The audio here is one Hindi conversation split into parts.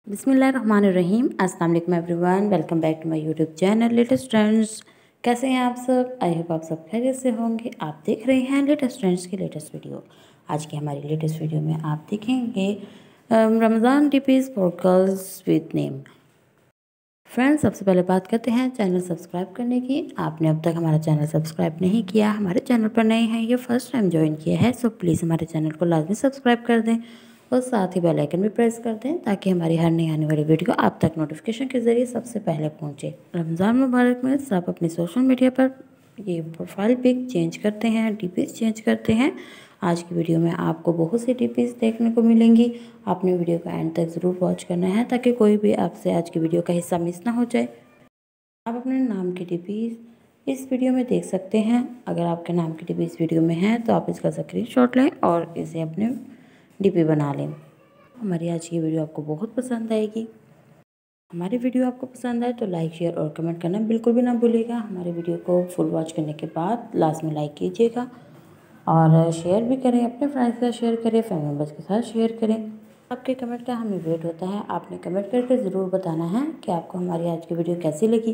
बिस्मिल्लाहिर्रहमानिर्रहीम। अस्सलाम वालेकुम everyone, welcome back to my YouTube channel latest trends. कैसे हैं आप सब? आई होप आप सब खैरियत से होंगे। आप देख रहे हैं लेटेस्ट ट्रेंड्स की लेटेस्ट वीडियो। आज की हमारी लेटेस्ट वीडियो में आप देखेंगे Ramzan tips for girls with name. Friends, सबसे पहले बात करते हैं चैनल सब्सक्राइब करने की। आपने अब तक हमारा चैनल सब्सक्राइब नहीं किया, हमारे चैनल पर नए हैं, ये फर्स्ट टाइम ज्वाइन किया है, सो प्लीज़ हमारे चैनल को लाजमी सब्सक्राइब कर दें और साथ ही बेल आइकन भी प्रेस कर दें ताकि हमारी हर नई आने वाली वीडियो आप तक नोटिफिकेशन के ज़रिए सबसे पहले पहुंचे। रमज़ान मुबारक में सब अपनी सोशल मीडिया पर ये प्रोफाइल पिक चेंज करते हैं, डीपीज चेंज करते हैं। आज की वीडियो में आपको बहुत सी डीपीज देखने को मिलेंगी। आपने वीडियो का एंड तक ज़रूर वॉच करना है ताकि कोई भी आपसे आज की वीडियो का हिस्सा मिस ना हो जाए। आप अपने नाम की डीपीज इस वीडियो में देख सकते हैं। अगर आपके नाम की डीपी इस वीडियो में है तो आप इसका स्क्रीनशॉट लें और इसे अपने डीपी बना लें। हमारी आज की वीडियो आपको बहुत पसंद आएगी। हमारी वीडियो आपको पसंद आए तो लाइक, शेयर और कमेंट करना बिल्कुल भी ना भूलिएगा। हमारी वीडियो को फुल वॉच करने के बाद लास्ट में लाइक कीजिएगा और शेयर भी करें, अपने फ्रेंड्स के साथ शेयर करें, फैमिली मेम्बर्स के साथ शेयर करें। आपके कमेंट का हमें वेट होता है। आपने कमेंट करके ज़रूर बताना है कि आपको हमारी आज की वीडियो कैसी लगी।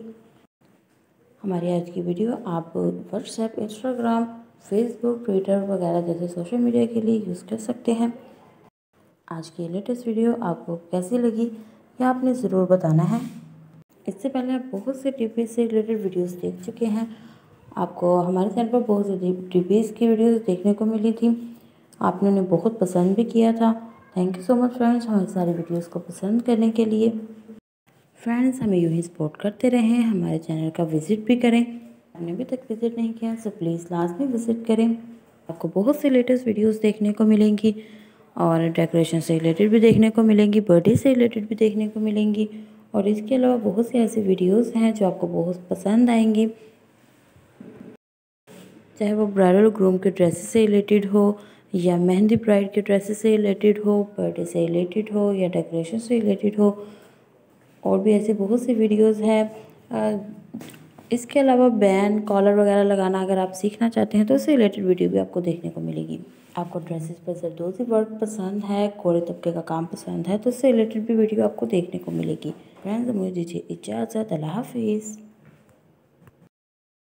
हमारी आज की वीडियो आप व्हाट्सएप, इंस्टाग्राम, फेसबुक, ट्विटर वगैरह जैसे सोशल मीडिया के लिए यूज़ कर सकते हैं। आज की लेटेस्ट वीडियो आपको कैसी लगी यह आपने ज़रूर बताना है। इससे पहले आप बहुत से टीपी से रिलेटेड वीडियोस देख चुके हैं। आपको हमारे चैनल पर बहुत से टीपीस की वीडियोस देखने को मिली थी। आपने उन्हें बहुत पसंद भी किया था। Thank you so much friends हमारी सारी वीडियोस को पसंद करने के लिए। फ्रेंड्स, हमें यूँ ही सपोर्ट करते रहें, हमारे चैनल का विज़िट भी करें। आपने अभी तक विज़िट नहीं किया तो प्लीज़ लाजमी विज़िट करें। आपको बहुत से लेटेस्ट वीडियोस देखने को मिलेंगी और डेकोरेशन से रिलेटेड भी देखने को मिलेंगी, बर्थडे से रिलेटेड भी देखने को मिलेंगी और इसके अलावा बहुत से ऐसे वीडियोस हैं जो आपको बहुत पसंद आएंगी। चाहे वो ब्राइडल ग्रूम के ड्रेसेस से रिलेटेड हो या मेहंदी ब्राइड के ड्रेसेस से रिलेटेड हो, बर्थडे से रिलेटेड हो या डेकोरेशन से रिलेटेड हो, और भी ऐसे बहुत से वीडियोस हैं। इसके अलावा बैन, कॉलर वगैरह लगाना अगर आप सीखना चाहते हैं तो उससे रिलेटेड वीडियो भी आपको देखने को मिलेगी। आपको ड्रेसेस पर जरदोज़ी वर्क पसंद है, कोरे तबके का काम पसंद है तो उससे रिलेटेड भी वीडियो आपको देखने को मिलेगी। फ्रेंड्स, मुझे दीजिए इजाज़त। अल्लाह हाफिज़।